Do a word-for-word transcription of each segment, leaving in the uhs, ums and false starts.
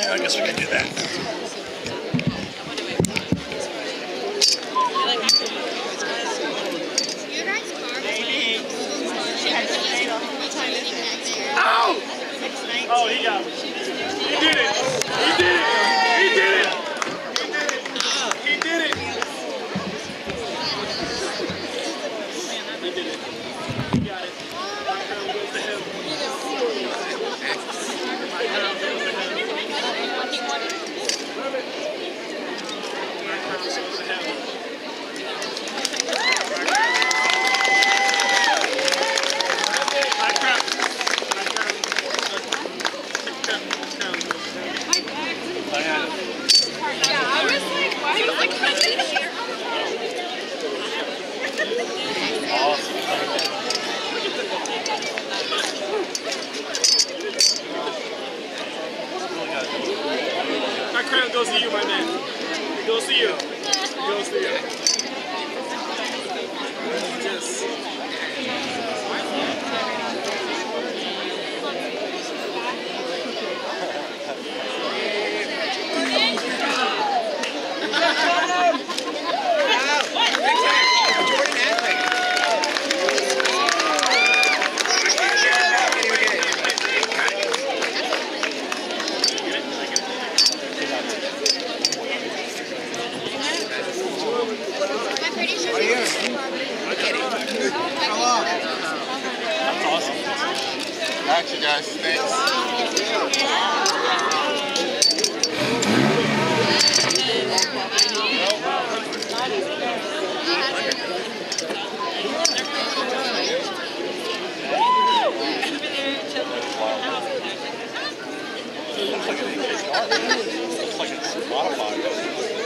I guess we can do that. Ow! Oh, he got it. He did it. He did it. He did it. He did it. He did it. He got it. My crown goes to him. My crown goes to him. My crown goes to him. My crown goes to you, my man. It goes to you. It goes to you. Just. That's awesome. Got you guys. Thanks. Looks like it's modified.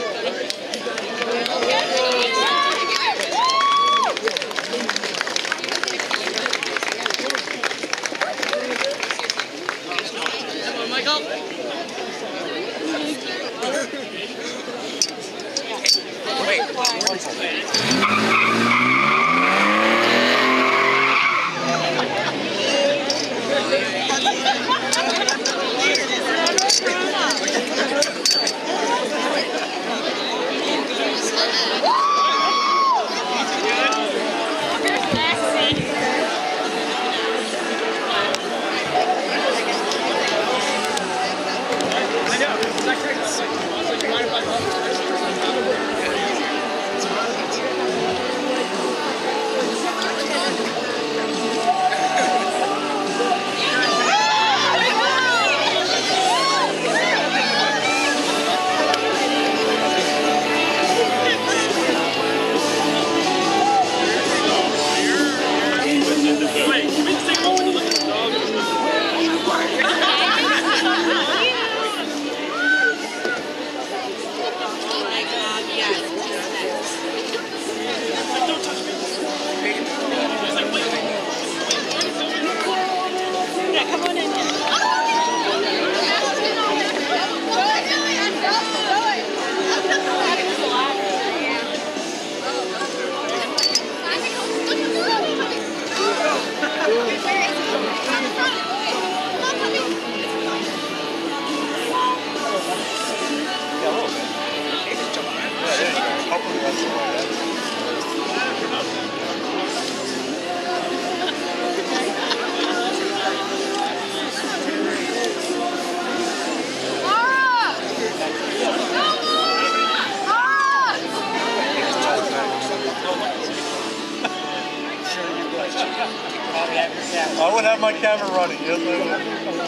I would have my camera running. Yes, I would.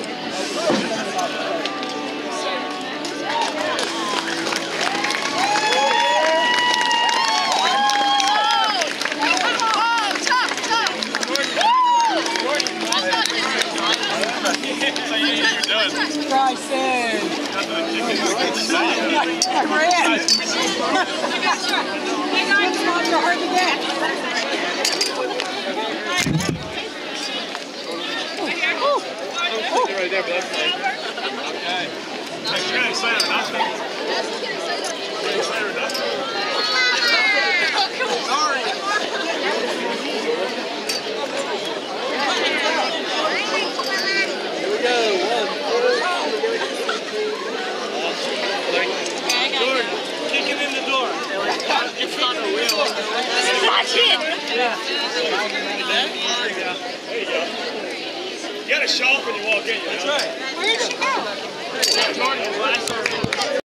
Bryson! I ran! You're hard to get. Right there, but that's fine. Okay. You're getting excited enough. You're getting excited enough. Sorry. Here we go. One, two, Watch it! There you go. You gotta show up when you walk in, you know? That's right. Where did she go?